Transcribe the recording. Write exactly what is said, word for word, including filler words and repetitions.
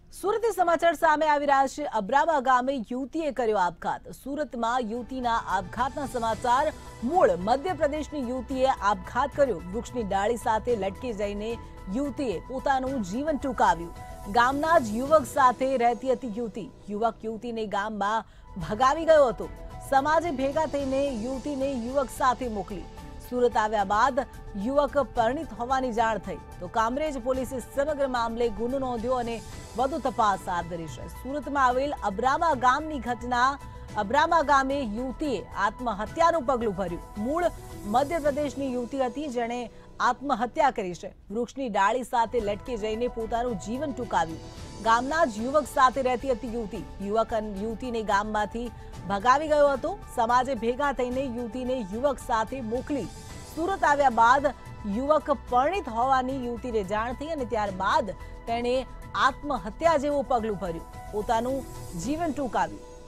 સુરતથી સમાચાર સામે આવી રહ્યા છે। અબ્રામા ગામે યુવતીએ કર્યો આપઘાત। સુરતમાં યુવતીના આપઘાતના સમાચાર। મૂળ મધ્યપ્રદેશની યુવતીએ આપઘાત કર્યો। વૃક્ષની ડાળી સાથે લટકી જઈને યુવતીએ પોતાનું જીવન ટૂંકાવ્યું। ગામના જ યુવક સાથે રહેતી હતી યુવતી। યુવક યુવતીને ગામમાં ભગાવી ગયો હતો। સમાજે ભેગા થઈને યુવતીને યુવક સાથે મોકલી। સુરત આવ્યા બાદ યુવક પરિણીત હોવાની જાણ થઈ તો કામરેજ પોલીસે સમગ્ર મામલે ગુનો નોંધ્યો અને વધુ તપાસ હાથ ધરી છે। સુરતમાં આવેલ અબ્રામા ગામની ઘટના। અબ્રામા ગામે યુવતીએ આત્મહત્યાનું પગલું ભર્યું। મૂળ મધ્યપ્રદેશની યુવતી હતી જેણે આત્મહત્યા કરી છે। વૃક્ષની ડાળી સાથે લટકી જઈને પોતાનું જીવન ટૂંકાવ્યું। ગામના જ યુવક સાથે રહેતી હતી યુવતી। યુવક યુવતીને ગામમાંથી ભગાવી ગયો હતો। સમાજે ભેગા થઈને યુવતીને યુવક સાથે મોકલી। સુરત આવ્યા બાદ યુવક પરિણીત હોવાની યુવતીને જાણ થઈ અને ત્યારબાદ તેણે આત્મહત્યા જેવું પગલું ભર્યું, પોતાનું જીવન ટૂંકાવ્યું।